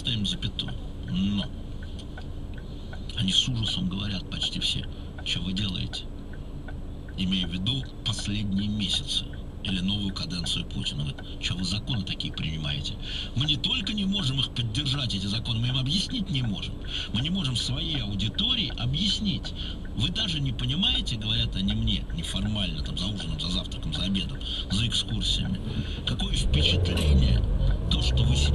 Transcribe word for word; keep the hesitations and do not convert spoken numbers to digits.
ставим запятую. Но они с ужасом говорят почти все, что вы делаете, имея в виду последние месяцы или новую каденцию Путина. Говорит, что вы законы такие принимаете? Мы не только не можем их поддержать, эти законы, мы им объяснить не можем. Мы не можем своей аудитории объяснить. Вы даже не понимаете, говорят они мне, неформально, там, за ужином, за завтраком, за обедом, за экскурсиями, какое впечатление то, что вы сейчас